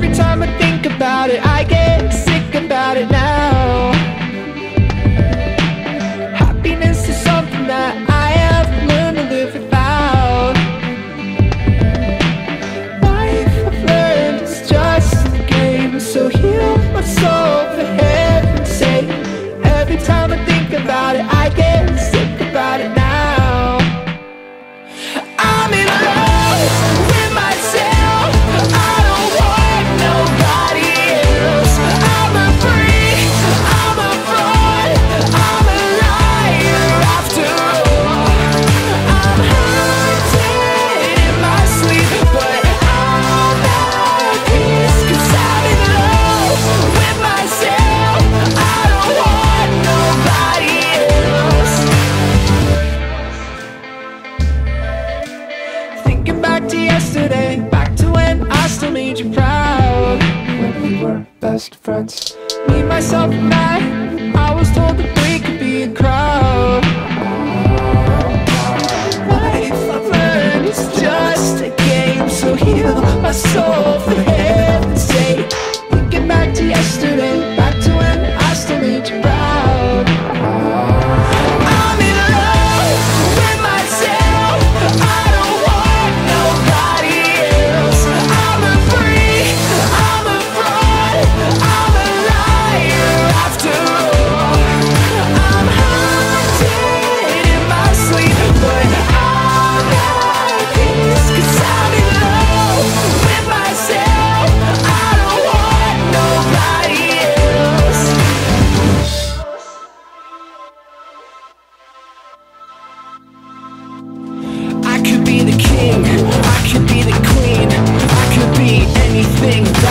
Every time I think about it, I get sick about it now. Happiness is something that I have learned to live without. Life, I've learned, is just a game. So heal my soul for heaven's sake. Every time I think about it, I get sick about it now. I'm in love with myself. I don't want nobody else. I'm a freak, I'm a fraud, I'm a liar after all. I'm haunted in my sleep, but I'm at peace, 'cause I'm in love with myself. I don't want nobody else. Thinking back to yesterday, back to when I still made you proud. When we were best friends, me, myself, and I was told that we could be a crowd. Life, I've learned, is just a game. So heal my soul for heaven's sake. Thinking back to yesterday, back to when I still made you proud. I'm in love with myself. I don't want nobody else. I'm a freak, I'm a fraud, I'm a liar after all. I'm haunted in my sleep, but I'm at peace, 'cause I'm in love with myself. I don't want nobody else. I could be the king, I could be the queen, I could be anything